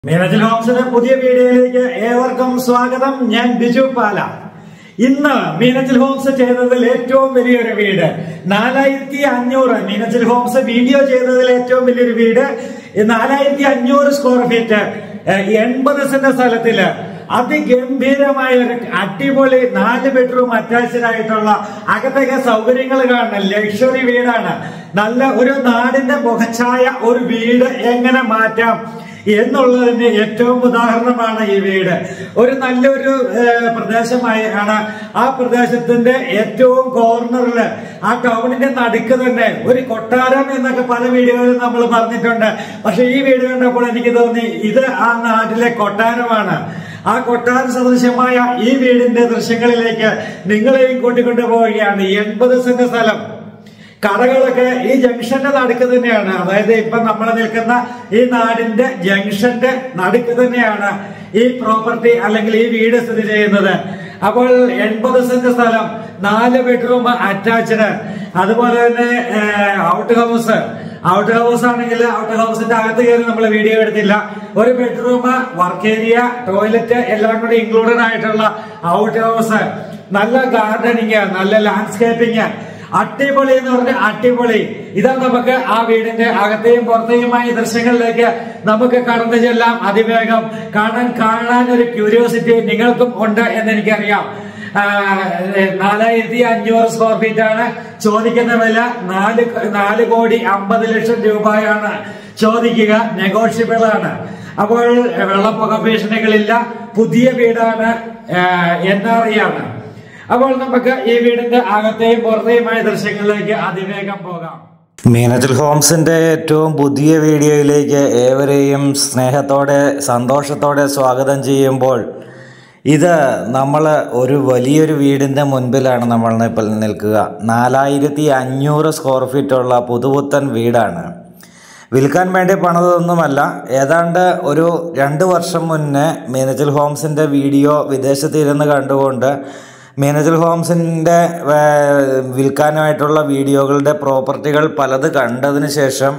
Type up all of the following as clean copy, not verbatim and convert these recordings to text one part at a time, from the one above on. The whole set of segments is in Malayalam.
മീനച്ചിൽ ഹോംസിന്റെ പുതിയ വീഡിയോയിലേക്ക് ഏവർക്കും സ്വാഗതം. ഞാൻ ബിജു പാല. ഇന്ന് മീനച്ചിൽ ഹോംസ് ചെയ്തതിൽ ഏറ്റവും വലിയൊരു വീട് 4500. മീനച്ചിൽ ഹോംസ് വീഡിയോ ചെയ്തതിൽ ഏറ്റവും വലിയൊരു വീട് 4500 സ്ക്വയർ ഫീറ്റ് 80 സെന്റ് സ്ഥലത്തില് അതിഗംഭീരമായ ഒരു അടിപൊളി 4 ബെഡ്റൂം അറ്റാച്ച്ഡ് ആയിട്ടുള്ള അകത്തൊക്കെ സൗകര്യങ്ങൾ കാണുന്ന ലക്ഷറി വീടാണ്. നല്ല ഒരു നാടിന്റെ മുഖച്ഛായ ഒരു വീട് എങ്ങനെ മാറ്റാം എന്നുള്ളതിന്റെ ഏറ്റവും ഉദാഹരണമാണ് ഈ വീട്. ഒരു നല്ലൊരു പ്രദേശമാണ്. ആ പ്രദേശത്തിന്റെ ഏറ്റവും കോർണറില് ആ ടൗണിന്റെ നടുക്ക് തന്നെ ഒരു കൊട്ടാരം എന്നൊക്കെ പല വീടുകളിൽ നമ്മൾ പറഞ്ഞിട്ടുണ്ട്. പക്ഷെ ഈ വീട് കണ്ടപ്പോൾ എനിക്ക് തോന്നി ഇത് ആ നാട്ടിലെ കൊട്ടാരമാണ്. ആ കൊട്ടാര സദൃശ്യമായ ഈ വീടിന്റെ ദൃശ്യങ്ങളിലേക്ക് നിങ്ങളെയും കൂട്ടിക്കൊണ്ടു പോവുകയാണ്. 80 സെന്റ് സ്ഥലം, കടകളൊക്കെ ഈ ജംഗ്ഷന്റെ നടുക്ക് തന്നെയാണ്. അതായത് ഇപ്പൊ നമ്മൾ നിൽക്കുന്ന ഈ നാടിന്റെ ജംഗ്ഷന്റെ നടുക്ക് തന്നെയാണ് ഈ പ്രോപ്പർട്ടി അല്ലെങ്കിൽ ഈ വീട് സ്ഥിതി ചെയ്യുന്നത്. അപ്പോൾ 80 സെന്റ് സ്ഥലം, 4 ബെഡ്റൂം അറ്റാച്ച്ഡ്, അതുപോലെ തന്നെ ഔട്ട് ഹൗസ് ആണെങ്കിൽ ഔട്ട് ഹൗസിന്റെ അകത്ത് കയറി നമ്മൾ വീഡിയോ എടുത്തില്ല. ഒരു ബെഡ്റൂം, വർക്ക് ഏരിയ, ടോയ്ലറ്റ് എല്ലാം കൂടി ഇൻക്ലൂഡഡ് ആയിട്ടുള്ള ഔട്ട് ഹൗസ്, നല്ല ഗാർഡനിങ്, നല്ല ലാൻഡ്സ്കേപ്പിംഗ്, അടിപൊളി എന്ന് പറഞ്ഞ അടിപൊളി. ഇതാ നമുക്ക് ആ വീടിന്റെ അകത്തെയും പുറത്തെയുമായ ദൃശ്യങ്ങളിലേക്ക് നമുക്ക് കടന്നു ചെല്ലാം അതിവേഗം. കാണാൻ ഒരു ക്യൂരിയോസിറ്റി നിങ്ങൾക്കും ഉണ്ട് എന്ന് എനിക്കറിയാം. 4500 സ്ക്വയർ ഫീറ്റ് ആണ് ചോദിക്കുന്ന വില. 4,50,00,000 രൂപയാണ് ചോദിക്കുക. നെഗോഷ്യബിൾ ആണ്. അപ്പോൾ വെള്ളപ്പൊക്ക ഭീഷണികളില്ല. പുതിയ വീടാണ്, NRI ആണ്. അപ്പോൾ നമുക്ക് ഈ വീടിന്റെ അകത്തെയും പുറത്തെയുമായ ദൃശ്യങ്ങളിലേക്ക് അതിവേഗം പോകാം. മീനച്ചിൽ ഹോംസിന്റെ ഏറ്റവും പുതിയ വീഡിയോയിലേക്ക് ഏവരെയും സ്നേഹത്തോടെ സന്തോഷത്തോടെ സ്വാഗതം ചെയ്യുമ്പോൾ, ഇത് നമ്മൾ ഒരു വലിയൊരു വീടിൻ്റെ മുൻപിലാണ് നമ്മൾ ഇപ്പോൾ നിൽക്കുക. 4500 സ്ക്വയർ ഫീറ്റുള്ള പുതുപുത്തൻ വീടാണ്. വിൽക്കാൻ വേണ്ടി പണിതൊന്നുമല്ല. ഏതാണ്ട് ഒരു 2 വർഷം മുന്നേ മീനച്ചിൽ ഹോംസിൻ്റെ വീഡിയോ വിദേശത്തിരുന്ന് കണ്ടുകൊണ്ട് മീനച്ചിൽ ഹോംസിൻ്റെ വിൽക്കാനായിട്ടുള്ള വീഡിയോകളുടെ പ്രോപ്പർട്ടികൾ പലത് കണ്ടതിന് ശേഷം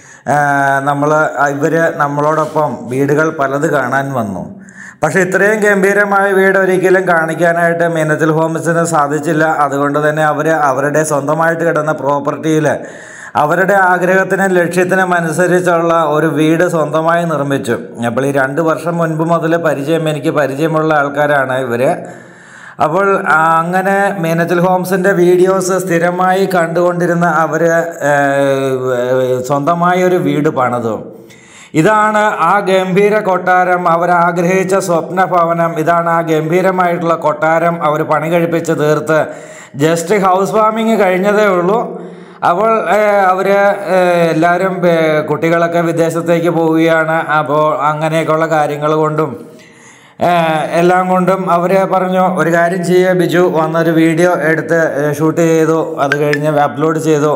നമ്മളോടൊപ്പം വീടുകൾ പലത് കാണാൻ വന്നു. പക്ഷെ ഇത്രയും ഗംഭീരമായ വീട് ഒരിക്കലും കാണിക്കാനായിട്ട് മീനച്ചിൽ ഹോംസിന് സാധിച്ചില്ല. അതുകൊണ്ട് തന്നെ അവരുടെ സ്വന്തമായിട്ട് കിടന്ന പ്രോപ്പർട്ടിയിൽ അവരുടെ ആഗ്രഹത്തിനും ലക്ഷ്യത്തിനും അനുസരിച്ചുള്ള ഒരു വീട് സ്വന്തമായി നിർമ്മിച്ചു. അപ്പോൾ ഈ 2 വർഷം മുൻപ് മുതൽ എനിക്ക് പരിചയമുള്ള ആൾക്കാരാണ് ഇവർ. അപ്പോൾ അങ്ങനെ മീനച്ചിൽ ഹോംസിൻ്റെ വീഡിയോസ് സ്ഥിരമായി കണ്ടുകൊണ്ടിരുന്ന അവർ സ്വന്തമായൊരു വീട് പണിതു. ഇതാണ് ആ ഗംഭീര കൊട്ടാരം, അവരാഗ്രഹിച്ച സ്വപ്ന ഭവനം. ഇതാണ് ആ ഗംഭീരമായിട്ടുള്ള കൊട്ടാരം അവർ പണി കഴിപ്പിച്ച് തീർത്ത് ജസ്റ്റ് ഹൗസ് വാമിങ് കഴിഞ്ഞതേ ഉള്ളൂ. അപ്പോൾ എല്ലാവരും കുട്ടികളൊക്കെ വിദേശത്തേക്ക് പോവുകയാണ്. അപ്പോൾ അങ്ങനെയൊക്കെയുള്ള കാര്യങ്ങൾ കൊണ്ടും എല്ലാം കൊണ്ടും അവർ പറഞ്ഞു, ഒരു കാര്യം ചെയ്യുക ബിജു, വന്നൊരു വീഡിയോ എടുത്ത് ഷൂട്ട് ചെയ്തു, അത് കഴിഞ്ഞ് അപ്ലോഡ് ചെയ്തു.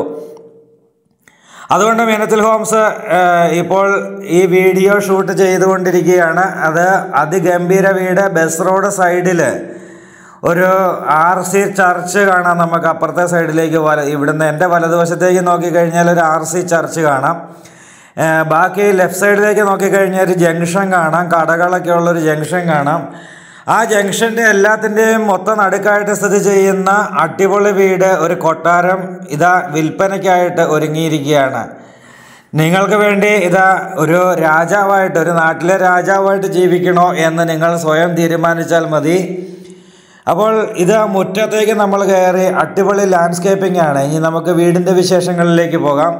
അതുകൊണ്ട് മീനച്ചിൽ ഹോംസ് ഇപ്പോൾ ഈ വീഡിയോ ഷൂട്ട് ചെയ്തുകൊണ്ടിരിക്കുകയാണ്. അത് അതിഗംഭീര വീട്. ബസ് റോഡ് സൈഡിൽ ഒരു RC ചർച്ച് കാണാം. നമുക്ക് അപ്പുറത്തെ സൈഡിലേക്ക് ഇവിടുന്ന് എൻ്റെ വലതുവശത്തേക്ക് നോക്കിക്കഴിഞ്ഞാൽ ഒരു RC ചർച്ച് കാണാം. ബാക്കി ലെഫ്റ്റ് സൈഡിലേക്ക് നോക്കിക്കഴിഞ്ഞാൽ ഒരു ജംഗ്ഷൻ കാണാം. കടകളൊക്കെ ഉള്ളൊരു ജംഗ്ഷൻ കാണാം. ആ ജംഗ്ഷൻ്റെ എല്ലാത്തിൻ്റെയും മൊത്തം നടുക്കായിട്ട് സ്ഥിതി ചെയ്യുന്ന അടിപൊളി വീട്, ഒരു കൊട്ടാരം ഇതാ വിൽപ്പനയ്ക്കായിട്ട് ഒരുങ്ങിയിരിക്കുകയാണ്. നിങ്ങൾക്ക് വേണ്ടി ഇതാ ഒരു രാജാവായിട്ട്, ഒരു നാട്ടിലെ രാജാവായിട്ട് ജീവിക്കണോ എന്ന് നിങ്ങൾ സ്വയം തീരുമാനിച്ചാൽ മതി. അപ്പോൾ ഇത് മുറ്റത്തേക്ക് നമ്മൾ കയറി അടിപൊളി ലാൻഡ്സ്കേപ്പിംഗ് ആണ്. ഇനി നമുക്ക് വീടിൻ്റെ വിശേഷങ്ങളിലേക്ക് പോകാം.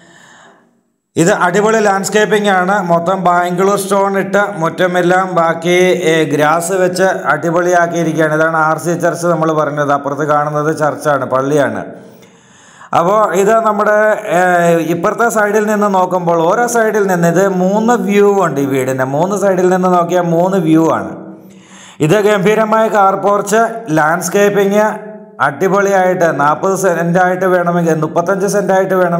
ഇത് അടിപൊളി ലാൻഡ്സ്കേപ്പിംഗ് ആണ്. മൊത്തം ബാംഗ്ലൂർ സ്റ്റോൺ ഇട്ട് മുറ്റമെല്ലാം ബാക്കി ഗ്രാസ് വെച്ച് അടിപൊളിയാക്കിയിരിക്കുകയാണ്. ഇതാണ് RC ചർച്ച് നമ്മൾ പറഞ്ഞത്. അപ്പുറത്ത് കാണുന്നത് ചർച്ചാണ്, പള്ളിയാണ്. അപ്പോൾ ഇത് നമ്മുടെ ഇപ്പുറത്തെ സൈഡിൽ നിന്ന് നോക്കുമ്പോൾ ഓരോ സൈഡിൽ നിന്ന് ഇത് 3 വ്യൂ ഉണ്ട്. ഈ വീടിൻ്റെ 3 സൈഡിൽ നിന്ന് നോക്കിയാൽ 3 വ്യൂ ആണ്. ഇത് ഗംഭീരമായ കാർ പോർച്ച്, ലാൻഡ്സ്കേപ്പിംഗ് അടിപൊളിയായിട്ട് 40 സെൻറ്റായിട്ട് വേണമെങ്കിൽ 35 സെൻറ്റായിട്ട് വേണം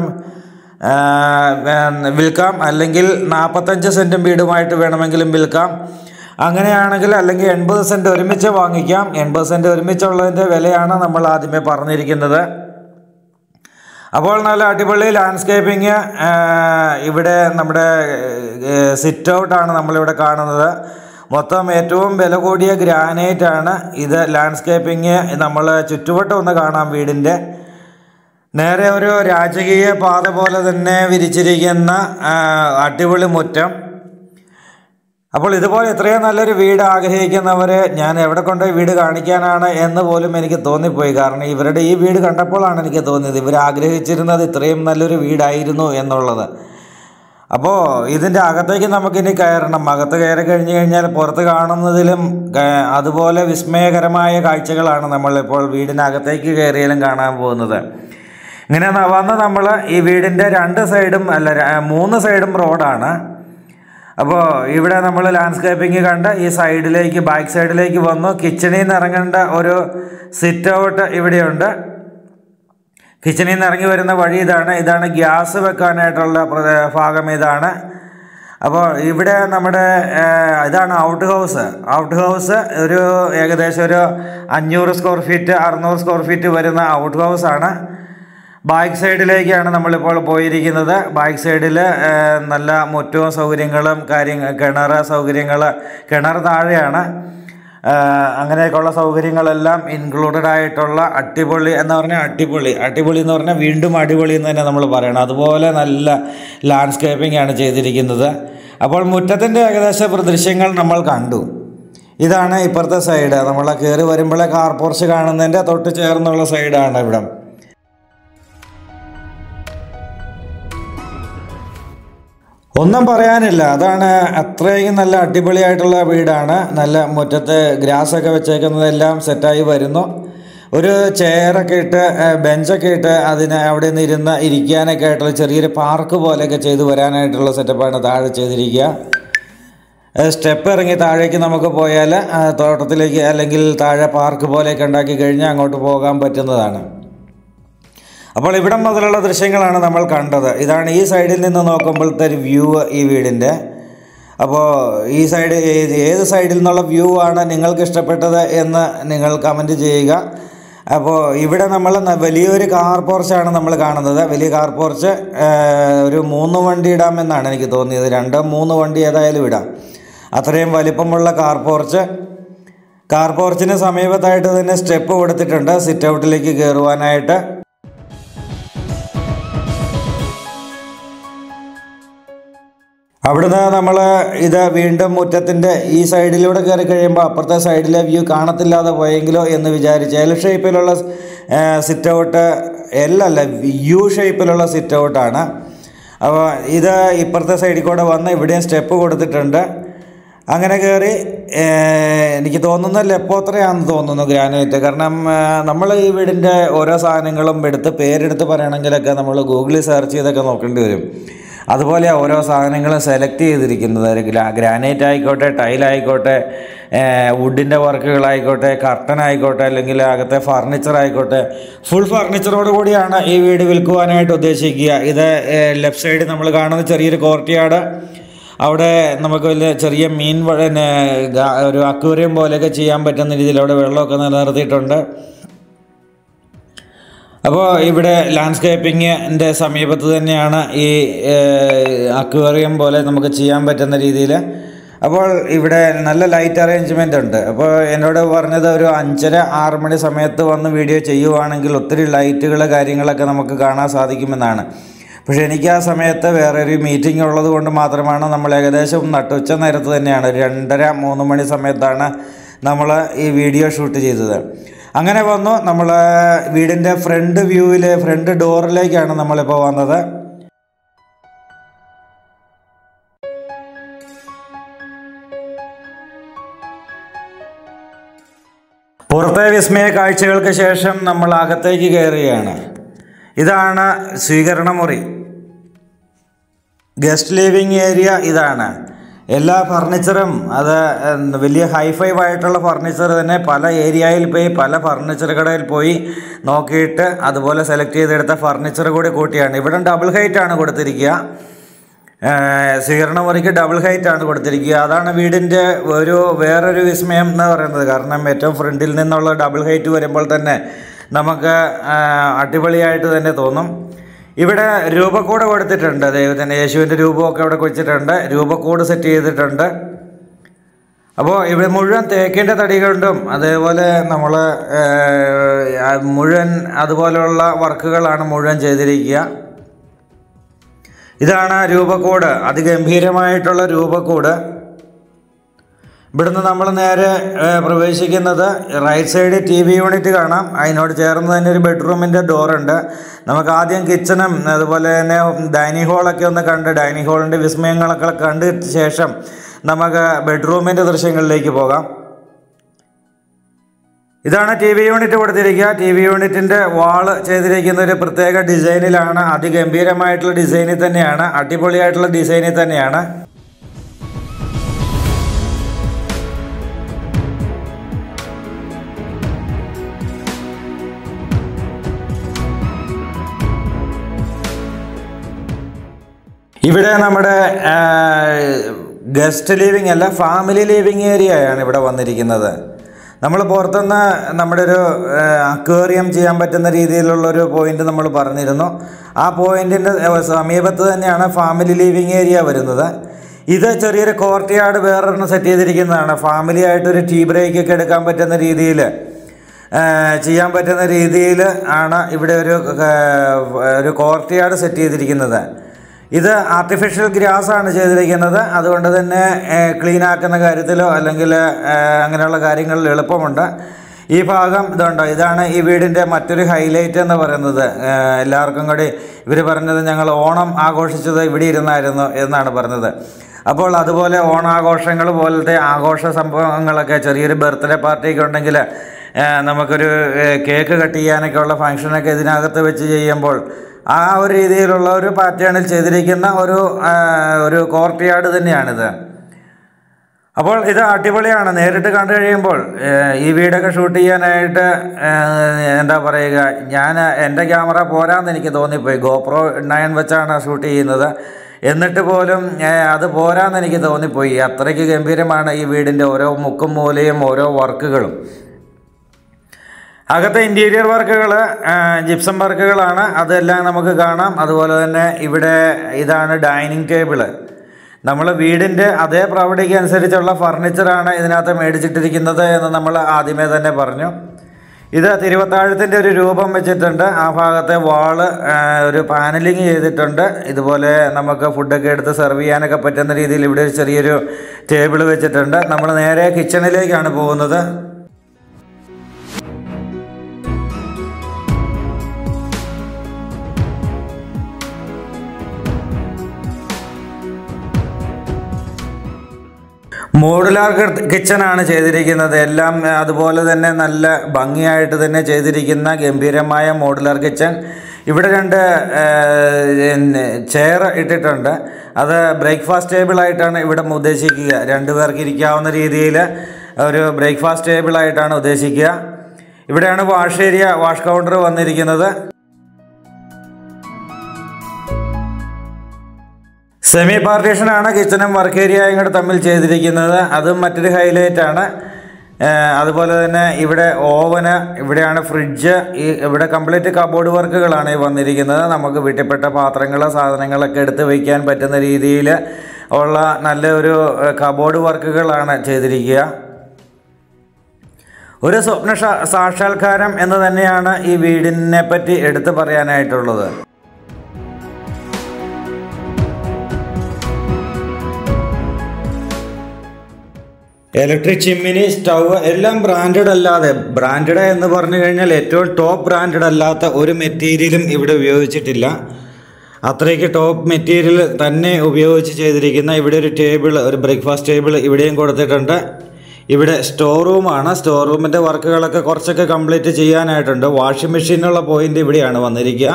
വിൽക്കാം, അല്ലെങ്കിൽ 45 സെൻറ്റും വീടുമായിട്ട് വേണമെങ്കിലും വിൽക്കാം. അങ്ങനെയാണെങ്കിൽ അല്ലെങ്കിൽ 80 സെൻറ്റ് ഒരുമിച്ച് വാങ്ങിക്കാം. 80 സെൻറ്റ് ഒരുമിച്ചുള്ളതിൻ്റെ വിലയാണ് നമ്മൾ ആദ്യമേ പറഞ്ഞിരിക്കുന്നത്. അപ്പോൾ നല്ല അടിപൊളി ലാൻഡ്സ്കേപ്പിങ്. ഇവിടെ നമ്മുടെ സിറ്റ് ഔട്ടാണ് നമ്മളിവിടെ കാണുന്നത്. മൊത്തം ഏറ്റവും വില കൂടിയ ഗ്രാനൈറ്റ് ആണ് ഇത്. ലാൻഡ്സ്കേപ്പിങ് നമ്മൾ ചുറ്റുവട്ടം ഒന്ന് കാണാം. വീടിൻ്റെ നേരെ ഒരു രാജകീയ പാത പോലെ തന്നെ വിരിച്ചിരിക്കുന്ന അടിപൊളി മുറ്റം. അപ്പോൾ ഇതുപോലെ എത്രയും നല്ലൊരു വീട് ആഗ്രഹിക്കുന്നവർ ഞാൻ എവിടെ കൊണ്ടുപോയി വീട് കാണിക്കാനാണ് എന്ന് പോലും എനിക്ക് തോന്നിപ്പോയി. കാരണം ഇവരുടെ ഈ വീട് കണ്ടപ്പോഴാണ് എനിക്ക് തോന്നിയത് ഇവർ ആഗ്രഹിച്ചിരുന്നത് ഇത്രയും നല്ലൊരു വീടായിരുന്നു എന്നുള്ളത്. അപ്പോൾ ഇതിൻ്റെ അകത്തേക്ക് നമുക്കിനി കയറണം. അകത്ത് കയറി കഴിഞ്ഞ് കഴിഞ്ഞാൽ പുറത്ത് കാണുന്നതിലും അതുപോലെ വിസ്മയകരമായ കാഴ്ചകളാണ് നമ്മളിപ്പോൾ വീടിനകത്തേക്ക് കയറിയാലും കാണാൻ പോകുന്നത്. ഇങ്ങനെ വന്ന് നമ്മൾ ഈ വീടിൻ്റെ 2 സൈഡും 3 സൈഡും റോഡാണ്. അപ്പോൾ ഇവിടെ നമ്മൾ ലാൻഡ്സ്കേപ്പിംഗ് കണ്ട് ഈ സൈഡിലേക്ക് ബാക്ക് സൈഡിലേക്ക് വന്നു. കിച്ചണിൽ നിന്ന് ഇറങ്ങേണ്ട ഒരു സിറ്റ് ഔട്ട് ഇവിടെയുണ്ട്. കിച്ചണിൽ നിന്ന് ഇറങ്ങി വരുന്ന വഴി ഇതാണ് ഗ്യാസ് വെക്കാനായിട്ടുള്ള ഭാഗം ഇതാണ്. അപ്പോൾ ഇവിടെ നമ്മുടെ ഇതാണ് ഔട്ട് ഹൗസ്. ഒരു ഏകദേശം ഒരു 500 സ്ക്വയർ ഫീറ്റ് 600 സ്ക്വയർ ഫീറ്റ് വരുന്ന ഔട്ട് ഹൗസാണ്. ബാക്ക് സൈഡിലേക്കാണ് നമ്മളിപ്പോൾ പോയിരിക്കുന്നത്. ബാക്ക് സൈഡിൽ നല്ല മുറ്റവും സൗകര്യങ്ങളും കിണർ താഴെയാണ്. അങ്ങനെയൊക്കെയുള്ള സൗകര്യങ്ങളെല്ലാം ഇൻക്ലൂഡഡ് ആയിട്ടുള്ള അടിപൊളി എന്ന് പറഞ്ഞാൽ വീണ്ടും അടിപൊളി എന്ന് തന്നെ നമ്മൾ പറയണം. അതുപോലെ നല്ല ലാൻഡ്സ്കേപ്പിംഗ് ആണ് ചെയ്തിരിക്കുന്നത്. അപ്പോൾ മുറ്റത്തിൻ്റെ ഏകദേശ ദൃശ്യങ്ങൾ നമ്മൾ കണ്ടു. ഇതാണ് ഇപ്പുറത്തെ സൈഡ്. നമ്മൾ കയറി വരുമ്പോഴേ കാർ പോർച്ച് കാണുന്നതിൻ്റെ തൊട്ട് ചേർന്നുള്ള സൈഡാണ് ഇവിടെ. ഒന്നും പറയാനില്ല. അതാണ് അത്രയും നല്ല അടിപൊളിയായിട്ടുള്ള വീടാണ്. നല്ല മുറ്റത്ത് ഗ്രാസൊക്കെ വെച്ചേക്കുന്നതെല്ലാം സെറ്റായി വരുന്നു. ഒരു ചെയറൊക്കെ ഇട്ട് ബെഞ്ചൊക്കെ ഇട്ട് അവിടെ നിന്ന് ഇരിക്കാനൊക്കെ ആയിട്ടുള്ള ചെറിയൊരു പാർക്ക് പോലെയൊക്കെ ചെയ്ത് വരാനായിട്ടുള്ള സെറ്റപ്പാണ് താഴെ ചെയ്തിരിക്കുക. സ്റ്റെപ്പ് ഇറങ്ങി താഴേക്ക് നമുക്ക് പോയാൽ തോട്ടത്തിലേക്ക് അല്ലെങ്കിൽ താഴെ പാർക്ക് പോലെയൊക്കെ ഉണ്ടാക്കി കഴിഞ്ഞാൽ അങ്ങോട്ട് പോകാൻ പറ്റുന്നതാണ്. അപ്പോൾ ഇവിടം മുതലുള്ള ദൃശ്യങ്ങളാണ് നമ്മൾ കണ്ടത്. ഇതാണ് ഈ സൈഡിൽ നിന്ന് നോക്കുമ്പോഴത്തെ ഒരു വ്യൂ ഈ വീടിൻ്റെ. അപ്പോൾ ഈ സൈഡ് ഏത് സൈഡിൽ നിന്നുള്ള വ്യൂ ആണ് നിങ്ങൾക്ക് ഇഷ്ടപ്പെട്ടത് എന്ന് നിങ്ങൾ കമൻറ്റ് ചെയ്യുക. അപ്പോൾ ഇവിടെ നമ്മൾ വലിയൊരു കാർ പോർച്ചാണ് നമ്മൾ കാണുന്നത്. വലിയ കാർ പോർച്ച് ഒരു 3 വണ്ടി ഇടാമെന്നാണ് എനിക്ക് തോന്നിയത്. 2-3 വണ്ടി ഏതായാലും ഇടാം. അത്രയും വലിപ്പമുള്ള കാർ പോർച്ചിന് സമീപത്തായിട്ട് തന്നെ സ്റ്റെപ്പ് കൊടുത്തിട്ടുണ്ട് സിറ്റ് ഔട്ടിലേക്ക് കയറുവാനായിട്ട്. അവിടുന്ന് നമ്മൾ ഇത് വീണ്ടും മുറ്റത്തിൻ്റെ ഈ സൈഡിലൂടെ കയറി കഴിയുമ്പോൾ അപ്പുറത്തെ സൈഡിലെ വ്യൂ കാണത്തില്ലാതെ പോയെങ്കിലോ എന്ന് വിചാരിച്ച് എൽ ഷേപ്പിലുള്ള സിറ്റ് ഔട്ട്, യു ഷേപ്പിലുള്ള സിറ്റ് ഔട്ടാണ്. അപ്പോൾ ഇത് ഇപ്പുറത്തെ സൈഡിൽ കൂടെ വന്ന് ഇവിടെയും സ്റ്റെപ്പ് കൊടുത്തിട്ടുണ്ട്. അങ്ങനെ കയറി എനിക്ക് തോന്നുന്നു ലെപ്പോത്രയാണെന്ന് തോന്നുന്നു ഗ്രാനൈറ്റ്. കാരണം നമ്മൾ ഈ വീടിൻ്റെ ഓരോ സാധനങ്ങളും പേരെടുത്ത് പറയണമെങ്കിലൊക്കെ നമ്മൾ ഗൂഗിളിൽ സെർച്ച് ചെയ്തൊക്കെ നോക്കേണ്ടി വരും. അതുപോലെ ഓരോ സാധനങ്ങളും സെലക്ട് ചെയ്തിരിക്കുന്നത് ഗ്രാനൈറ്റ് ആയിക്കോട്ടെ, ടൈലായിക്കോട്ടെ, വുഡിൻ്റെ വർക്കുകളായിക്കോട്ടെ, കർട്ടൻ ആയിക്കോട്ടെ, അല്ലെങ്കിൽ അകത്തെ ഫർണിച്ചർ ആയിക്കോട്ടെ, ഫുൾ ഫർണിച്ചറോട് കൂടിയാണ് ഈ വീട് വിൽക്കുവാനായിട്ട് ഉദ്ദേശിക്കുക. ഇത് ലെഫ്റ്റ് സൈഡ് നമ്മൾ കാണുന്ന ചെറിയൊരു കോർട്ട്യാർഡ്. അവിടെ നമുക്ക് ചെറിയ മീൻ ഒരു അക്വേറിയം പോലെയൊക്കെ ചെയ്യാൻ പറ്റുന്ന രീതിയിൽ അവിടെ വെള്ളമൊക്കെ നിലനിർത്തിയിട്ടുണ്ട്. അപ്പോൾ ഇവിടെ ലാൻഡ്സ്കേപ്പിങ്ങിൻ്റെ സമീപത്ത് തന്നെയാണ് ഈ അക്വേറിയം പോലെ നമുക്ക് ചെയ്യാൻ പറ്റുന്ന രീതിയിൽ. അപ്പോൾ ഇവിടെ നല്ല ലൈറ്റ് അറേഞ്ച്മെൻ്റ് ഉണ്ട്. അപ്പോൾ എന്നോട് പറഞ്ഞത് ഒരു 5:30-6 മണി സമയത്ത് വന്ന് വീഡിയോ ചെയ്യുവാണെങ്കിൽ ഒത്തിരി ലൈറ്റുകൾ കാര്യങ്ങളൊക്കെ നമുക്ക് കാണാൻ സാധിക്കുമെന്നാണ്. പക്ഷേ എനിക്ക് ആ സമയത്ത് വേറൊരു മീറ്റിംഗ് ഉള്ളത് കൊണ്ട് മാത്രമാണ് നമ്മൾ ഏകദേശം നട്ടുച്ച നേരത്ത് തന്നെയാണ് 2:30-3 മണി സമയത്താണ് നമ്മൾ ഈ വീഡിയോ ഷൂട്ട് ചെയ്തത്. അങ്ങനെ വന്നു നമ്മൾ വീടിൻ്റെ ഫ്രണ്ട് ഡോറിലേക്കാണ് നമ്മളിപ്പോൾ വന്നത്. പുറത്തെ വിസ്മയ കാഴ്ചകൾക്ക് ശേഷം നമ്മൾ അകത്തേക്ക് കയറുകയാണ്. ഇതാണ് സ്വീകരണമുറി, ഗസ്റ്റ് ലിവിങ് ഏരിയ. ഇതാണ് എല്ലാ ഫർണിച്ചറും. അത് വലിയ ഹൈഫൈ ആയിട്ടുള്ള ഫർണിച്ചർ തന്നെ പല ഏരിയയിൽ പോയി പല ഫർണിച്ചർ കടയിൽ പോയി നോക്കിയിട്ട് അതുപോലെ സെലക്ട് ചെയ്തെടുത്ത ഫർണിച്ചർ കൂടി കൂട്ടിയാണ്. ഇവിടെ ഡബിൾ ഹൈറ്റ് ആണ് കൊടുത്തിരിക്കുക. സ്വീകരണമുറിക്ക് ഡബിൾ ഹൈറ്റ് ആണ് കൊടുത്തിരിക്കുക. അതാണ് വീടിൻ്റെ വേറൊരു വിസ്മയം എന്ന് പറയുന്നത്. കാരണം ഏറ്റവും ഫ്രണ്ടിൽ നിന്നുള്ള ഡബിൾ ഹൈറ്റ് വരുമ്പോൾ തന്നെ നമുക്ക് അടിപൊളിയായിട്ട് തന്നെ തോന്നും. ഇവിടെ രൂപക്കൂട് കൊടുത്തിട്ടുണ്ട്. ദൈവത്തിൻ്റെ യേശുവിൻ്റെ രൂപമൊക്കെ ഇവിടെ വെച്ചിട്ടുണ്ട്. രൂപക്കൂട് സെറ്റ് ചെയ്തിട്ടുണ്ട്. അപ്പോൾ ഇവിടെ മുഴുവൻ തേക്കിൻ്റെ തടി കൊണ്ടും അതേപോലെ നമ്മൾ മുഴുവൻ അതുപോലെയുള്ള വർക്കുകളാണ് മുഴുവൻ ചെയ്തിരിക്കുക. ഇതാണ് രൂപക്കൂട്, അതിഗംഭീരമായിട്ടുള്ള രൂപക്കൂട്. ഇവിടുന്ന് നമ്മൾ നേരെ പ്രവേശിക്കുന്നത് റൈറ്റ് സൈഡ് TV യൂണിറ്റ് കാണാം. അതിനോട് ചേർന്ന് തന്നെ ഒരു ബെഡ്റൂമിൻ്റെ ഡോറുണ്ട്. നമുക്ക് ആദ്യം കിച്ചണും അതുപോലെ തന്നെ ഡൈനിങ് ഹോളൊക്കെ ഒന്ന് കണ്ട് ഡൈനിങ് ഹോളിൻ്റെ വിസ്മയങ്ങളൊക്കെ കണ്ട ശേഷം നമുക്ക് ബെഡ്റൂമിൻ്റെ ദൃശ്യങ്ങളിലേക്ക് പോകാം. ഇതാണ് TV യൂണിറ്റ് കൊടുത്തിരിക്കുക. TV യൂണിറ്റിൻ്റെ വാള് ചെയ്തിരിക്കുന്ന ഒരു പ്രത്യേക ഡിസൈനിലാണ്. അതിഗംഭീരമായിട്ടുള്ള ഡിസൈനിൽ തന്നെയാണ്, അടിപൊളിയായിട്ടുള്ള ഡിസൈനിൽ തന്നെയാണ്. ഇവിടെ നമ്മുടെ ഗസ്റ്റ് ലിവിങ് അല്ല, ഫാമിലി ലിവിങ് ഏരിയയാണ് ഇവിടെ വന്നിരിക്കുന്നത്. നമ്മൾ പുറത്തുനിന്ന് നമ്മുടെ ഒരു അക്വേറിയം ചെയ്യാൻ പറ്റുന്ന രീതിയിലുള്ളൊരു പോയിന്റ് നമ്മൾ പറഞ്ഞിരുന്നു. ആ പോയിന്റിൻ്റെ സമീപത്ത് തന്നെയാണ് ഫാമിലി ലിവിങ് ഏരിയ വരുന്നത്. ഇത് ചെറിയൊരു കോർട്ട് യാർഡ് വേറൊരെണ്ണം സെറ്റ് ചെയ്തിരിക്കുന്നതാണ്. ഫാമിലി ആയിട്ടൊരു ടീ ബ്രേക്കൊക്കെ എടുക്കാൻ പറ്റുന്ന രീതിയിൽ ചെയ്യാൻ പറ്റുന്ന രീതിയിൽ ആണ് ഇവിടെ ഒരു കോർട്ട് യാർഡ് സെറ്റ് ചെയ്തിരിക്കുന്നത്. ഇത് ആർട്ടിഫിഷ്യൽ ഗ്രാസ് ആണ് ചെയ്തിരിക്കുന്നത്. അതുകൊണ്ട് തന്നെ ക്ലീൻ ആക്കുന്ന കാര്യത്തിലോ അല്ലെങ്കിൽ അങ്ങനെയുള്ള കാര്യങ്ങളിൽ എളുപ്പമുണ്ട്. ഈ ഭാഗം ഇതുണ്ടോ, ഇതാണ് ഈ വീടിൻ്റെ മറ്റൊരു ഹൈലൈറ്റ് എന്ന് പറയുന്നത്. എല്ലാവർക്കും കൂടി ഇവർ പറഞ്ഞത് ഞങ്ങൾ ഓണം ആഘോഷിച്ചത് ഇവിടെ ഇരുന്നായിരുന്നു എന്നാണ് പറഞ്ഞത്. അപ്പോൾ അതുപോലെ ഓണാഘോഷങ്ങൾ പോലത്തെ ആഘോഷ സംഭവങ്ങളൊക്കെ ചെറിയൊരു ബർത്ത്ഡേ പാർട്ടിയൊക്കെ ഉണ്ടെങ്കിൽ നമുക്കൊരു കേക്ക് കട്ട് ചെയ്യാനൊക്കെ ഉള്ള ഫങ്ഷനൊക്കെ ഇതിനകത്ത് വെച്ച് ചെയ്യുമ്പോൾ ആ ഒരു രീതിയിലുള്ള ഒരു പാറ്റേണിൽ ചെയ്തിരിക്കുന്ന ഒരു കോർട്ട് യാർഡ് തന്നെയാണിത്. അപ്പോൾ ഇത് അടിപൊളിയാണ്. നേരിട്ട് കണ്ടു കഴിയുമ്പോൾ ഈ വീടൊക്കെ ഷൂട്ട് ചെയ്യാനായിട്ട് എന്താ പറയുക, എൻ്റെ ക്യാമറ പോരാന്ന് എനിക്ക് തോന്നിപ്പോയി. GoPro 9 വെച്ചാണ് ഷൂട്ട് ചെയ്യുന്നത്. എന്നിട്ട് പോലും അത് പോരാന്ന് എനിക്ക് തോന്നിപ്പോയി. അത്രയ്ക്ക് ഗംഭീരമാണ് ഈ വീടിൻ്റെ ഓരോ മുക്കും മൂലയും ഓരോ വർക്കുകളും. അകത്തെ ഇൻറ്റീരിയർ വർക്കുകൾ ജിപ്സം വർക്കുകളാണ്, അതെല്ലാം നമുക്ക് കാണാം. അതുപോലെ തന്നെ ഇവിടെ ഇതാണ് ഡൈനിങ് ടേബിള്. നമ്മൾ വീടിൻ്റെ അതേ പ്രൗഢിക്ക് അനുസരിച്ചുള്ള ഫർണിച്ചറാണ് ഇതിനകത്ത് മേടിച്ചിട്ടിരിക്കുന്നത് എന്ന് നമ്മൾ ആദ്യമേ തന്നെ പറഞ്ഞു. ഇത് തിരുവത്താഴത്തിൻ്റെ ഒരു രൂപം വെച്ചിട്ടുണ്ട്. ആ ഭാഗത്തെ വാള് ഒരു പാനലിങ് ചെയ്തിട്ടുണ്ട്. ഇതുപോലെ നമുക്ക് ഫുഡൊക്കെ എടുത്ത് സെർവ് ചെയ്യാനൊക്കെ പറ്റുന്ന രീതിയിൽ ഇവിടെ ഒരു ചെറിയൊരു ടേബിൾ വെച്ചിട്ടുണ്ട്. നമ്മൾ നേരെ കിച്ചണിലേക്കാണ് പോകുന്നത്. മോഡുലാർ കിച്ചണാണ് ചെയ്തിരിക്കുന്നത്. എല്ലാം അതുപോലെ തന്നെ നല്ല ഭംഗിയായിട്ട് തന്നെ ചെയ്തിരിക്കുന്ന ഗംഭീരമായ മോഡുലാർ കിച്ചൺ. ഇവിടെ 2 ചെയർ ഇട്ടിട്ടുണ്ട്. അത് ബ്രേക്ക്ഫാസ്റ്റ് ടേബിളായിട്ടാണ് ഇവിടെ ഉദ്ദേശിക്കുക. 2 പേർക്ക് ഇരിക്കാവുന്ന രീതിയിൽ ഒരു ബ്രേക്ക്ഫാസ്റ്റ് ടേബിളായിട്ടാണ് ഉദ്ദേശിക്കുക. ഇവിടെയാണ് വാഷ് ഏരിയ, വാഷ് കൗണ്ടർ വന്നിരിക്കുന്നത്. സെമി പാർട്ടീഷനാണ് കിച്ചണും വർക്ക് ഏരിയയും കൂടെ തമ്മിൽ ചെയ്തിരിക്കുന്നത്. അതും മറ്റൊരു ഹൈലൈറ്റ് ആണ്. അതുപോലെ തന്നെ ഇവിടെ ഓവന്, ഇവിടെയാണ് ഫ്രിഡ്ജ്. ഇവിടെ കംപ്ലീറ്റ് കബോർഡ് വർക്കുകളാണ് വന്നിരിക്കുന്നത്. നമുക്ക് വീട്ടിൽപ്പെട്ട പാത്രങ്ങൾ സാധനങ്ങളൊക്കെ എടുത്ത് വയ്ക്കാൻ പറ്റുന്ന രീതിയിൽ ഉള്ള നല്ലൊരു കബോർഡ് വർക്കുകളാണ് ചെയ്തിരിക്കുക. ഒരു സ്വപ്ന സാക്ഷാത്കാരം എന്ന് തന്നെയാണ് ഈ വീടിനെ പറ്റി എടുത്തു പറയാനായിട്ടുള്ളത്. ഇലക്ട്രിക് ചിമ്മിനി, സ്റ്റൗവ് എല്ലാം ബ്രാൻഡഡ് അല്ലാതെ, ബ്രാൻഡഡ് എന്ന് പറഞ്ഞു കഴിഞ്ഞാൽ ഏറ്റവും ടോപ്പ് ബ്രാൻഡഡ് അല്ലാത്ത ഒരു മെറ്റീരിയലും ഇവിടെ ഉപയോഗിച്ചിട്ടില്ല. അത്രയ്ക്ക് ടോപ്പ് മെറ്റീരിയൽ തന്നെ ഉപയോഗിച്ച് ചെയ്തിരിക്കുന്ന ഇവിടെ ഒരു ടേബിൾ, ഒരു ബ്രേക്ക്ഫാസ്റ്റ് ടേബിൾ ഇവിടെയും കൊടുത്തിട്ടുണ്ട്. ഇവിടെ സ്റ്റോർ റൂമാണ്. സ്റ്റോർ റൂമിൻ്റെ വർക്കുകളൊക്കെ കുറച്ചൊക്കെ കംപ്ലീറ്റ് ചെയ്യാനായിട്ടുണ്ട്. വാഷിംഗ് മെഷീനുള്ള പോയിന്റ് ഇവിടെയാണ് വന്നിരിക്കുക.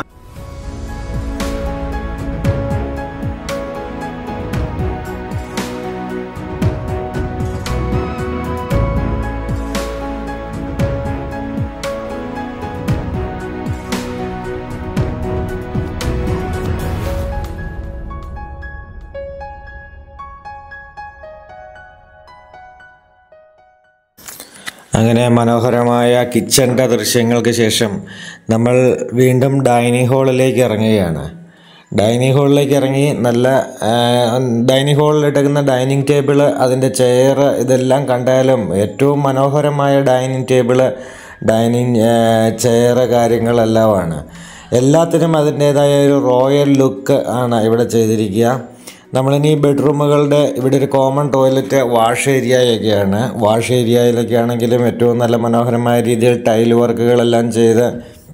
അങ്ങനെ മനോഹരമായ കിച്ചൻ്റെ ദൃശ്യങ്ങൾക്ക് ശേഷം നമ്മൾ വീണ്ടും ഡൈനിങ് ഹാളിലേക്ക് ഇറങ്ങുകയാണ്. ഡൈനിങ് ഹാളിലേക്ക് ഇറങ്ങി നല്ല ഡൈനിങ് ഹാളിലിട്ടേക്കുന്ന ഡൈനിങ് ടേബിള്, അതിൻ്റെ ചെയർ, ഇതെല്ലാം കണ്ടാലും ഏറ്റവും മനോഹരമായ ഡൈനിങ് ടേബിള്, ഡൈനിങ് ചെയർ കാര്യങ്ങളെല്ലാമാണ്. എല്ലാത്തിനും അതിൻ്റേതായ ഒരു റോയൽ ലുക്ക് ആണ് ഇവിടെ ചെയ്തിരിക്കുക. നമ്മളിനി ബെഡ്റൂമുകളുടെ ഇവിടെ ഒരു കോമൺ ടോയ്ലറ്റ്, വാഷ് ഏരിയയൊക്കെയാണ്. വാഷ് ഏരിയയിലൊക്കെ ആണെങ്കിലും ഏറ്റവും നല്ല മനോഹരമായ രീതിയിൽ ടൈൽ വർക്കുകളെല്ലാം ചെയ്ത്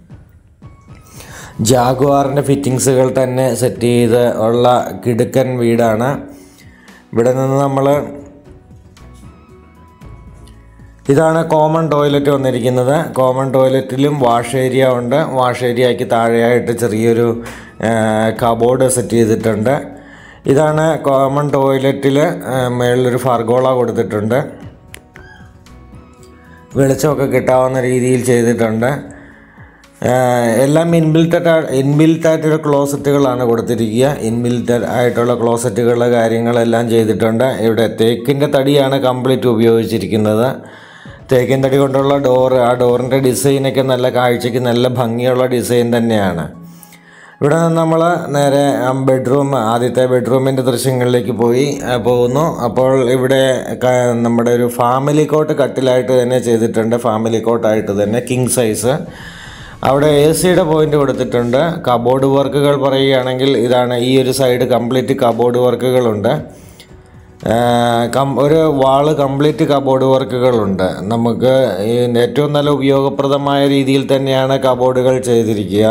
ജാഗ്വാറിൻ്റെ ഫിറ്റിങ്സുകൾ തന്നെ സെറ്റ് ചെയ്ത് ഉള്ള കിടുക്കൻ വീടാണ്. ഇവിടെ നിന്ന് നമ്മൾ ഇതാണ് കോമൺ ടോയ്ലറ്റ് വന്നിരിക്കുന്നത്. കോമൺ ടോയ്ലറ്റിലും വാഷ് ഏരിയ ഉണ്ട്. വാഷ് ഏരിയയ്ക്ക് താഴെയായിട്ട് ചെറിയൊരു കബോർഡ് സെറ്റ് ചെയ്തിട്ടുണ്ട്. ഇതാണ് കോമൺ ടോയ്ലറ്റിൽ മുകളിലൊരു ഫർഗോള കൊടുത്തിട്ടുണ്ട്. വെളിച്ചമൊക്കെ കിട്ടാവുന്ന രീതിയിൽ ചെയ്തിട്ടുണ്ട്. എല്ലാം ഇൻബിൽറ്റായിട്ടുള്ള ക്ലോസറ്റുകളാണ് കൊടുത്തിരിക്കുക. ഇൻബിൽറ്റ് ആയിട്ടുള്ള ക്ലോസറ്റുകൾ കാര്യങ്ങളെല്ലാം ചെയ്തിട്ടുണ്ട്. ഇവിടെ തേക്കിൻ്റെ തടിയാണ് കംപ്ലീറ്റ് ഉപയോഗിച്ചിരിക്കുന്നത്. തേക്കിൻ തടി കൊണ്ടുള്ള ഡോറ്, ആ ഡോറിൻ്റെ ഡിസൈനൊക്കെ നല്ല കാഴ്ചയ്ക്ക് നല്ല ഭംഗിയുള്ള ഡിസൈൻ തന്നെയാണ്. ഇവിടെ നിന്ന് നമ്മൾ നേരെ ആദ്യത്തെ ബെഡ്റൂമിൻ്റെ ദൃശ്യങ്ങളിലേക്ക് പോകുന്നു. അപ്പോൾ ഇവിടെ നമ്മുടെ ഒരു ഫാമിലി കോട്ട് കട്ടിലായിട്ട് തന്നെ ചെയ്തിട്ടുണ്ട്. ഫാമിലി കോട്ടായിട്ട് തന്നെ കിങ് സൈസ്. അവിടെ AC-യുടെ പോയിന്റ് കൊടുത്തിട്ടുണ്ട്. കബോർഡ് വർക്കുകൾ പറയുകയാണെങ്കിൽ ഇതാണ്, ഈ ഒരു സൈഡ് കംപ്ലീറ്റ് കബോർഡ് വർക്കുകളുണ്ട്. ഒരു വാള് കംപ്ലീറ്റ് കബോർഡ് വർക്കുകളുണ്ട്. നമുക്ക് ഏറ്റവും നല്ല ഉപയോഗപ്രദമായ രീതിയിൽ തന്നെയാണ് കബോർഡുകൾ ചെയ്തിരിക്കുക.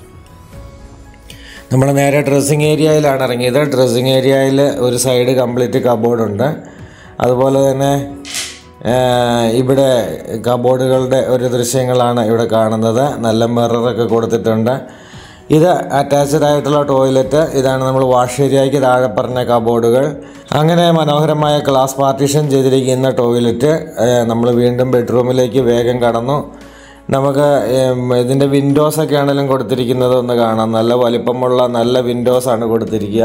നമ്മൾ നേരെ ഡ്രസ്സിങ് ഏരിയയിലാണ് ഇറങ്ങിയത്. ഡ്രസ്സിങ് ഏരിയയിൽ ഒരു സൈഡ് കംപ്ലീറ്റ് കബോർഡുണ്ട്. അതുപോലെ തന്നെ ഇവിടെ കബോർഡുകളുടെ ഒരു ദൃശ്യങ്ങളാണ് ഇവിടെ കാണുന്നത്. നല്ല മിററൊക്കെ കൊടുത്തിട്ടുണ്ട്. ഇത് അറ്റാച്ച്ഡ് ആയിട്ടുള്ള ടോയ്ലറ്റ്. ഇതാണ് നമ്മൾ വാഷ് ഏരിയയ്ക്ക് താഴെ പറഞ്ഞ കബോർഡുകൾ. അങ്ങനെ മനോഹരമായ ഗ്ലാസ് പാർട്ടീഷൻ ചെയ്തിരിക്കുന്ന ടോയ്ലറ്റ്. നമ്മൾ വീണ്ടും ബെഡ്റൂമിലേക്ക് വേഗം കടന്നു. നമുക്ക് ഇതിൻ്റെ വിൻഡോസൊക്കെ ആണെങ്കിലും കൊടുത്തിരിക്കുന്നത് ഒന്ന് കാണാം. നല്ല വലിപ്പമുള്ള നല്ല വിൻഡോസാണ് കൊടുത്തിരിക്കുക.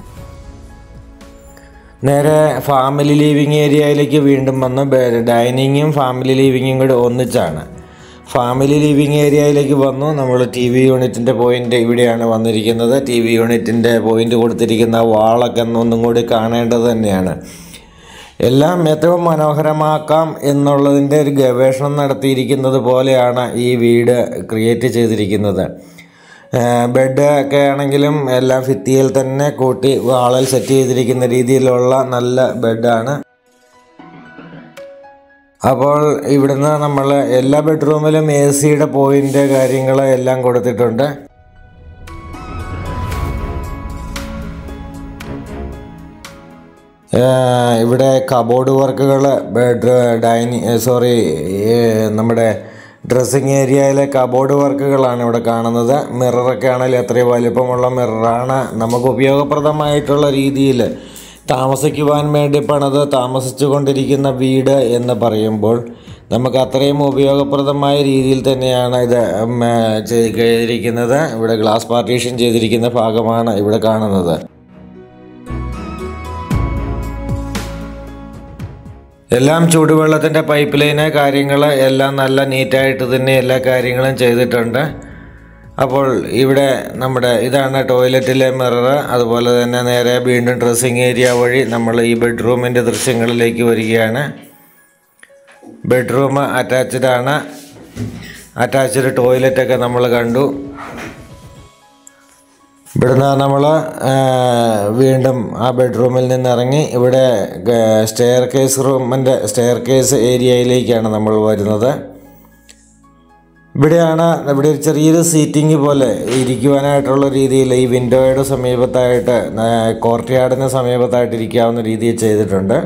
നേരെ ഫാമിലി ലിവിങ് ഏരിയയിലേക്ക് വീണ്ടും വന്ന് ഡൈനിങ്ങും ഫാമിലി ലിവിങ്ങും കൂടി ഒന്നിച്ചാണ്. ഫാമിലി ലിവിങ് ഏരിയയിലേക്ക് വന്നു. നമ്മൾ TV യൂണിറ്റിൻ്റെ പോയിൻ്റ് ഇവിടെയാണ് വന്നിരിക്കുന്നത്. TV യൂണിറ്റിൻ്റെ പോയിൻ്റ് കൊടുത്തിരിക്കുന്ന വാളൊക്കെ ഒന്നും കൂടി കാണേണ്ടത് തന്നെയാണ്. എല്ലാം ഏറ്റവും മനോഹരമാക്കാം എന്നുള്ളതിൻ്റെ ഒരു ഗവേഷണം നടത്തിയിരിക്കുന്നത് പോലെയാണ് ഈ വീട് ക്രിയേറ്റ് ചെയ്തിരിക്കുന്നത്. ബെഡ് ഒക്കെ ആണെങ്കിലും എല്ലാം ഭിത്തിയിൽ തന്നെ കൂട്ടി വാളിൽ സെറ്റ് ചെയ്തിരിക്കുന്ന രീതിയിലുള്ള നല്ല ബെഡാണ്. അപ്പോൾ ഇവിടുന്ന് നമ്മൾ എല്ലാ ബെഡ്റൂമിലും AC-യുടെ പോയിൻ്റ് കാര്യങ്ങൾ എല്ലാം കൊടുത്തിട്ടുണ്ട്. ഇവിടെ കബോർഡ് വർക്കുകൾ, നമ്മുടെ ഡ്രസ്സിങ് ഏരിയയിലെ കബോർഡ് വർക്കുകളാണ് ഇവിടെ കാണുന്നത്. മിററൊക്കെ ആണെങ്കിലും എത്രയും വലിപ്പമുള്ള മിററാണ്. നമുക്ക് ഉപയോഗപ്രദമായിട്ടുള്ള രീതിയിൽ താമസിക്കുവാൻ വേണ്ടി പണിത് താമസിച്ചു കൊണ്ടിരിക്കുന്ന വീട് എന്ന് പറയുമ്പോൾ നമുക്ക് അത്രയും ഉപയോഗപ്രദമായ രീതിയിൽ തന്നെയാണ് ഇത് ചെയ്തിരിക്കുന്നത്. ഇവിടെ ഗ്ലാസ് പാർട്ടീഷൻ ചെയ്തിരിക്കുന്ന ഭാഗമാണ് ഇവിടെ കാണുന്നത്. എല്ലാം ചൂടുവെള്ളത്തിൻ്റെ പൈപ്പ് ലൈന് കാര്യങ്ങൾ എല്ലാം നല്ല നീറ്റായിട്ട് തന്നെ എല്ലാ കാര്യങ്ങളും ചെയ്തിട്ടുണ്ട്. അപ്പോൾ ഇവിടെ ഇതാണ് ടോയ്ലറ്റിലെ മിറർ. അതുപോലെ തന്നെ നേരെ വീണ്ടും ഡ്രസ്സിങ് ഏരിയ വഴി നമ്മൾ ഈ ബെഡ്റൂമിൻ്റെ ദൃശ്യങ്ങളിലേക്ക് വരികയാണ്. ബെഡ്റൂം അറ്റാച്ച്ഡ് ആണ്. അറ്റാച്ച്ഡ് ടോയ്ലറ്റൊക്കെ നമ്മൾ കണ്ടു. ഇവിടുന്ന് നമ്മൾ വീണ്ടും ആ ബെഡ്റൂമിൽ നിന്നിറങ്ങി ഇവിടെ സ്റ്റെയർ കേസ് ഏരിയയിലേക്കാണ് നമ്മൾ വരുന്നത്. ഇവിടെ ഒരു ചെറിയൊരു സീറ്റിംഗ് പോലെ ഇരിക്കുവാനായിട്ടുള്ള രീതിയിൽ ഈ വിൻഡോയുടെ സമീപത്തായിട്ട്, കോർട്ട്യാർഡിന് സമീപത്തായിട്ട് ഇരിക്കാവുന്ന രീതിയിൽ ചെയ്തിട്ടുണ്ട്.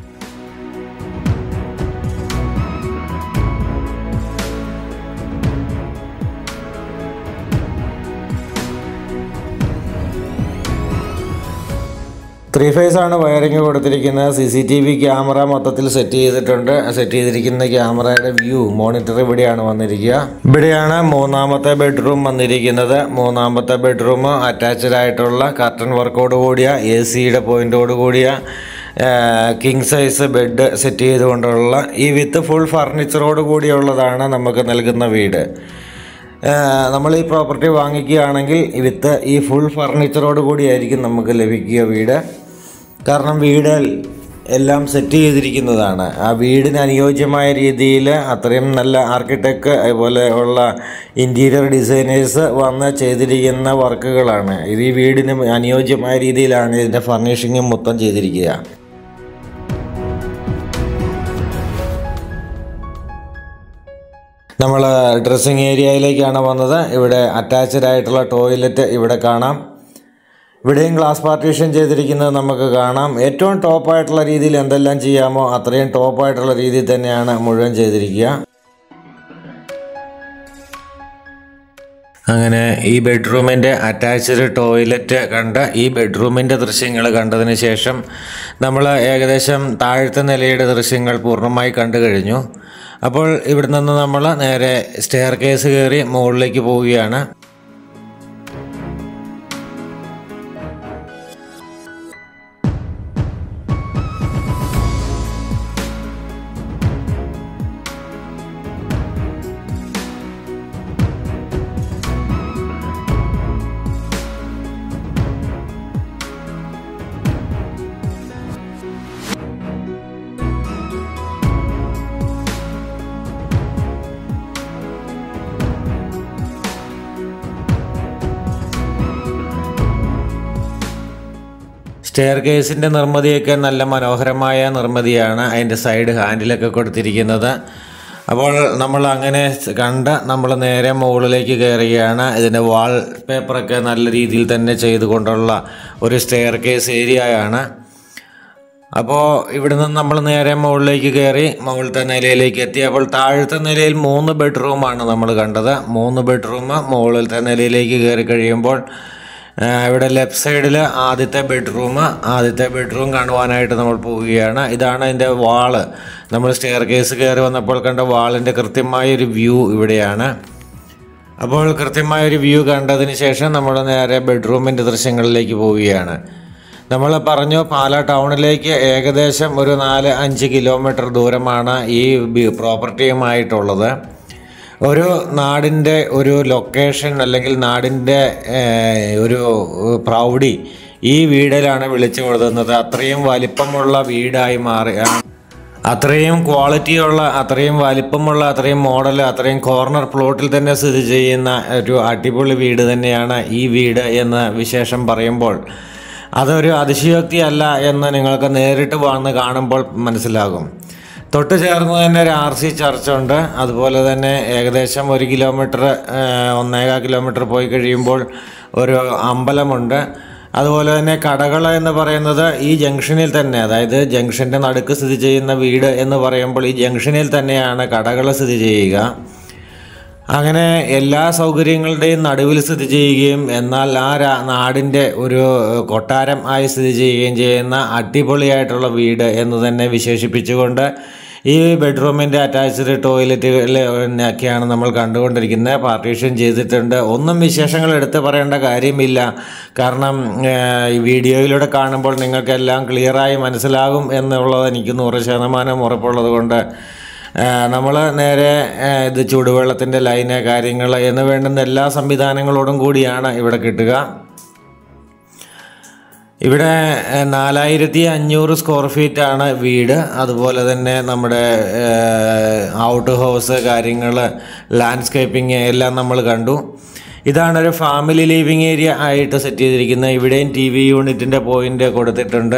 ത്രീ ഫേസ് ആണ് വയറിങ് കൊടുത്തിരിക്കുന്നത്. CCTV ക്യാമറ മൊത്തത്തിൽ സെറ്റ് ചെയ്തിരിക്കുന്ന ക്യാമറയുടെ വ്യൂ മോണിറ്റർ ഇവിടെയാണ് വന്നിരിക്കുക. ഇവിടെയാണ് മൂന്നാമത്തെ ബെഡ്റൂം വന്നിരിക്കുന്നത്. മൂന്നാമത്തെ ബെഡ്റൂം അറ്റാച്ച്ഡ് ആയിട്ടുള്ള കർട്ടൻ വർക്കോട് കൂടിയ AC-യുടെ പോയിന്റോട് കൂടിയ കിങ് സൈസ് ബെഡ് സെറ്റ് ചെയ്തുകൊണ്ടുള്ള ഈ വിത്ത് ഫുൾ ഫർണിച്ചറോട് കൂടിയുള്ളതാണ് നമുക്ക് നൽകുന്ന വീട്. നമ്മൾ ഈ പ്രോപ്പർട്ടി വാങ്ങിക്കുകയാണെങ്കിൽ വിത്ത് ഈ ഫുൾ ഫർണിച്ചറോട് കൂടിയായിരിക്കും നമുക്ക് ലഭിക്കുക വീട്. കാരണം വീട് എല്ലാം സെറ്റ് ചെയ്തിരിക്കുന്നതാണ്. ആ വീടിന് അനുയോജ്യമായ രീതിയിൽ അത്രയും നല്ല ആർക്കിടെക്ട് അതുപോലെ ഉള്ള ഇൻറ്റീരിയർ ഡിസൈനേഴ്സ് വന്ന് ചെയ്തിരിക്കുന്ന വർക്കുകളാണ്. ഇത് ഈ വീടിന് അനുയോജ്യമായ രീതിയിലാണ് ഇതിൻ്റെ ഫർണിഷിങ്ങും മൊത്തം ചെയ്തിരിക്കുക. നമ്മൾ ഡ്രസ്സിങ് ഏരിയയിലേക്കാണ് വന്നത്. ഇവിടെ അറ്റാച്ച്ഡ് ആയിട്ടുള്ള ടോയ്ലറ്റ് ഇവിടെ കാണാം. ഇവിടെയും ഗ്ലാസ് പാർട്ടീഷൻ ചെയ്തിരിക്കുന്നത് നമുക്ക് കാണാം. ഏറ്റവും ടോപ്പായിട്ടുള്ള രീതിയിൽ എന്തെല്ലാം ചെയ്യാമോ അത്രയും ടോപ്പായിട്ടുള്ള രീതിയിൽ തന്നെയാണ് മുഴുവൻ ചെയ്തിരിക്കുക. അങ്ങനെ ഈ ബെഡ്റൂമിൻ്റെ അറ്റാച്ച്ഡ് ടോയ്ലറ്റ് കണ്ട് ഈ ബെഡ്റൂമിൻ്റെ ദൃശ്യങ്ങൾ കണ്ടതിന് ശേഷം നമ്മൾ ഏകദേശം താഴത്തെ നിലയുടെ ദൃശ്യങ്ങൾ പൂർണ്ണമായി കണ്ടു കഴിഞ്ഞു. അപ്പോൾ ഇവിടെ നിന്ന് നമ്മൾ നേരെ സ്റ്റെയർ കേസ് കയറി മുകളിലേക്ക് പോവുകയാണ്. സ്റ്റെയർ കേസിൻ്റെ നിർമ്മിതിയൊക്കെ നല്ല മനോഹരമായ നിർമ്മിതിയാണ്. അതിൻ്റെ സൈഡ് ഹാൻഡിലൊക്കെ കൊടുത്തിരിക്കുന്നത്. അപ്പോൾ നമ്മൾ അങ്ങനെ കണ്ട് നമ്മൾ നേരെ മുകളിലേക്ക് കയറുകയാണ്. ഇതിൻ്റെ വാൾ പേപ്പറൊക്കെ നല്ല രീതിയിൽ തന്നെ ചെയ്തുകൊണ്ടുള്ള ഒരു സ്റ്റെയർ കേസ് ഏരിയയാണ്. അപ്പോൾ ഇവിടെ നിന്ന് നമ്മൾ നേരെ മുകളിലേക്ക് കയറി മുകളിലത്തെ നിലയിലേക്ക് എത്തി. അപ്പോൾ താഴത്തെ നിലയിൽ 3 ബെഡ്റൂമാണ് നമ്മൾ കണ്ടത്. 3 ബെഡ്റൂം മുകളിലത്തെ നിലയിലേക്ക് കയറി കഴിയുമ്പോൾ ഇവിടെ ലെഫ്റ്റ് സൈഡിൽ ആദ്യത്തെ ബെഡ്റൂം കാണുവാനായിട്ട് നമ്മൾ പോവുകയാണ്. ഇതാണ് അതിൻ്റെ വാള്. നമ്മൾ സ്റ്റെയർ കേസ് കയറി വന്നപ്പോൾ കണ്ട വാളിൻ്റെ കൃത്യമായൊരു വ്യൂ ഇവിടെയാണ്. അപ്പോൾ കൃത്യമായൊരു വ്യൂ കണ്ടതിന് ശേഷം നമ്മൾ നേരെ ബെഡ്റൂമിൻ്റെ ദൃശ്യങ്ങളിലേക്ക് പോവുകയാണ്. നമ്മൾ പറഞ്ഞു പാലാ ടൗണിലേക്ക് ഏകദേശം ഒരു 4-5 കിലോമീറ്റർ ദൂരമാണ് ഈ പ്രോപ്പർട്ടിയുമായിട്ടുള്ളത്. ഒരു നാടിൻ്റെ ഒരു ലൊക്കേഷൻ അല്ലെങ്കിൽ നാടിൻ്റെ ഒരു പ്രൗഢി ഈ വീടിലാണ് വിളിച്ചു കൊടുക്കുന്നത്. അത്രയും വലിപ്പമുള്ള വീടായി മാറി, അത്രയും ക്വാളിറ്റിയുള്ള, അത്രയും വലിപ്പമുള്ള, അത്രയും മോഡൽ, അത്രയും കോർണർ പ്ലോട്ടിൽ തന്നെ സ്ഥിതി ചെയ്യുന്ന ഒരു അടിപൊളി വീട് തന്നെയാണ് ഈ വീട് എന്ന് വിശേഷം പറയുമ്പോൾ അതൊരു അതിശയോക്തിയല്ല എന്ന് നിങ്ങൾക്ക് നേരിട്ട് വന്ന് കാണുമ്പോൾ മനസ്സിലാകും. തൊട്ട് ചേർന്ന് തന്നെ ഒരു RC ചർച്ചുണ്ട്. അതുപോലെ തന്നെ ഏകദേശം 1 കിലോമീറ്റർ 1.25 കിലോമീറ്റർ പോയി കഴിയുമ്പോൾ ഒരു അമ്പലമുണ്ട്. അതുപോലെ തന്നെ കടകൾ എന്ന് പറയുന്നത് ഈ ജംഗ്ഷനിൽ തന്നെ, അതായത് ജംഗ്ഷൻ്റെ നടുക്ക് സ്ഥിതി ചെയ്യുന്ന വീട് എന്ന് പറയുമ്പോൾ ഈ ജംഗ്ഷനിൽ തന്നെയാണ് കടകൾ സ്ഥിതി ചെയ്യുക. അങ്ങനെ എല്ലാ സൗകര്യങ്ങളുടെയും നടുവിൽ സ്ഥിതി ചെയ്യുകയും എന്നാൽ ആ നാടിൻ്റെ ഒരു കൊട്ടാരം ആയി സ്ഥിതി ചെയ്യുകയും ചെയ്യുന്ന അടിപൊളിയായിട്ടുള്ള വീട് എന്ന് തന്നെ വിശേഷിപ്പിച്ചുകൊണ്ട് ഈ ബെഡ്റൂമിൻ്റെ അറ്റാച്ച്ഡ് ടോയ്ലറ്റുകളിലൊക്കെയാണ് നമ്മൾ കണ്ടുകൊണ്ടിരിക്കുന്നത്. പാർട്ടീഷൻ ചെയ്തിട്ടുണ്ട്. ഒന്നും വിശേഷങ്ങൾ എടുത്ത് പറയേണ്ട കാര്യമില്ല. കാരണം ഈ വീഡിയോയിലൂടെ കാണുമ്പോൾ നിങ്ങൾക്കെല്ലാം ക്ലിയറായി മനസ്സിലാകും എന്നുള്ളത് എനിക്ക് 100% ഉറപ്പുള്ളത് കൊണ്ട് നമ്മൾ നേരെ ഇത് ചൂടുവെള്ളത്തിൻ്റെ ലൈന് കാര്യങ്ങൾ എന്ന് വേണ്ടുന്ന എല്ലാ സംവിധാനങ്ങളോടും കൂടിയാണ് ഇവിടെ കിട്ടുക. ഇവിടെ 4500 സ്ക്വയർ ഫീറ്റാണ് വീട്. അതുപോലെ തന്നെ നമ്മുടെ ഔട്ട് ഹൗസ് കാര്യങ്ങൾ, ലാൻഡ്സ്കേപ്പിംഗ് എല്ലാം നമ്മൾ കണ്ടു. ഇതാണൊരു ഫാമിലി ലിവിങ് ഏരിയ ആയിട്ട് സെറ്റ് ചെയ്തിരിക്കുന്നത്. ഇവിടെയും TV യൂണിറ്റിൻ്റെ പോയിൻ്റ് കൊടുത്തിട്ടുണ്ട്.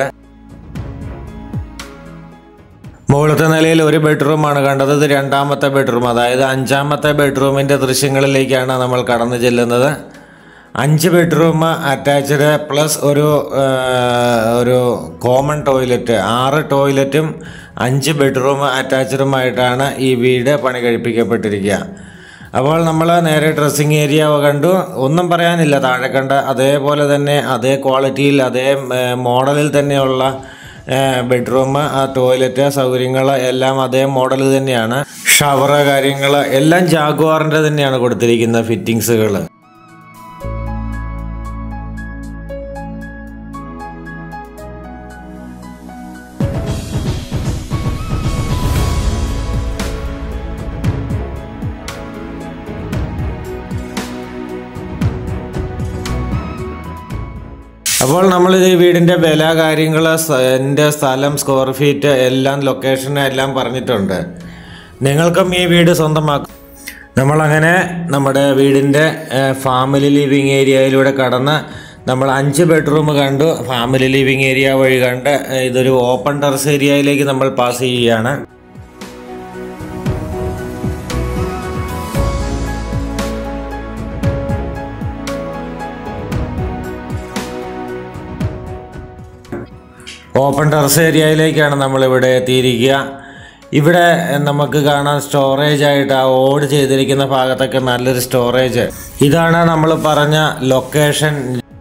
മുകളിലത്തെ നിലയിൽ ഒരു ബെഡ്റൂമാണ് കണ്ടത്. ഇത് 2ാമത്തെ ബെഡ്റൂം, അതായത് 5ാമത്തെ ബെഡ്റൂമിൻ്റെ ദൃശ്യങ്ങളിലേക്കാണ് നമ്മൾ കടന്നു ചെല്ലുന്നത്. 5 ബെഡ്റൂം അറ്റാച്ച്ഡ് പ്ലസ് ഒരു കോമൺ ടോയ്ലറ്റ്, 6 ടോയ്ലറ്റും 5 ബെഡ്റൂം അറ്റാച്ച്ഡുമായിട്ടാണ് ഈ വീട് പണി കഴിപ്പിക്കപ്പെട്ടിരിക്കുക. അപ്പോൾ നമ്മൾ നേരെ ഡ്രസ്സിങ് ഏരിയ കണ്ടു. ഒന്നും പറയാനില്ല, താഴെ കണ്ട അതേപോലെ തന്നെ അതേ ക്വാളിറ്റിയിൽ അതേ മോഡലിൽ തന്നെയുള്ള ബെഡ്റൂം, ടോയ്ലറ്റ് സൗകര്യങ്ങൾ എല്ലാം അതേ മോഡൽ തന്നെയാണ്. ഷവർ കാര്യങ്ങൾ എല്ലാം ജാഗ്വാറിൻ്റെ തന്നെയാണ് കൊടുത്തിരിക്കുന്ന ഫിറ്റിങ്സുകൾ. അപ്പോൾ നമ്മൾ ഈ വീടിൻ്റെ വില കാര്യങ്ങൾ എൻ്റെ സ്ഥലം സ്ക്വയർ ഫീറ്റ് എല്ലാം ലൊക്കേഷൻ എല്ലാം പറഞ്ഞിട്ടുണ്ട്. നിങ്ങൾക്കും ഈ വീട് സ്വന്തമാക്കും. നമ്മളങ്ങനെ നമ്മുടെ വീടിൻ്റെ ഫാമിലി ലിവിങ് ഏരിയയിലൂടെ കടന്ന് നമ്മൾ 5 ബെഡ്റൂം കണ്ടു. ഫാമിലി ലിവിങ് ഏരിയ വഴി കണ്ട് ഇതൊരു ഓപ്പൺ ടെറസ് ഏരിയയിലേക്ക് നമ്മൾ പാസ് ചെയ്യുകയാണ്. ഓപ്പൺ ടെറസ് ഏരിയയിലേക്കാണ് നമ്മളിവിടെ എത്തിയിരിക്കുക. ഇവിടെ നമുക്ക് കാണാൻ സ്റ്റോറേജ് ആയിട്ട് ആ ഓട് ചെയ്തിരിക്കുന്ന ഭാഗത്തൊക്കെ നല്ലൊരു സ്റ്റോറേജ്. ഇതാണ് നമ്മൾ പറഞ്ഞ ലൊക്കേഷൻ.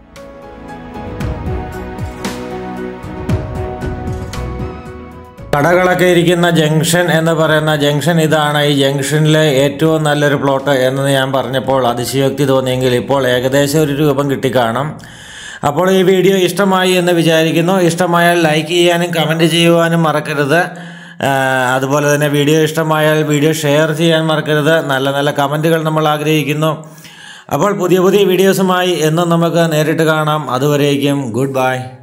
കടകളൊക്കെ ഇരിക്കുന്ന ജംഗ്ഷൻ എന്ന് പറയുന്ന ജംഗ്ഷൻ ഇതാണ്. ഈ ജംഗ്ഷനിലെ ഏറ്റവും നല്ലൊരു പ്ലോട്ട് എന്ന് ഞാൻ പറഞ്ഞപ്പോൾ അതിശയോക്തി തോന്നിയെങ്കിൽ ഇപ്പോൾ ഏകദേശം ഒരു രൂപം കിട്ടിക്കാണും. അപ്പോൾ ഈ വീഡിയോ ഇഷ്ടമായി എന്ന് വിചാരിക്കുന്നു. ഇഷ്ടമായാൽ ലൈക്ക് ചെയ്യാനും കമൻറ്റ് ചെയ്യുവാനും മറക്കരുത്. അതുപോലെ തന്നെ വീഡിയോ ഇഷ്ടമായാൽ വീഡിയോ ഷെയർ ചെയ്യാൻ മറക്കരുത്. നല്ല നല്ല കമൻറ്റുകൾ നമ്മൾ ആഗ്രഹിക്കുന്നു. അപ്പോൾ പുതിയ പുതിയ വീഡിയോസുമായി എന്നും നമുക്ക് നേരിട്ട് കാണാം. അതുവരേക്കും ഗുഡ് ബൈ.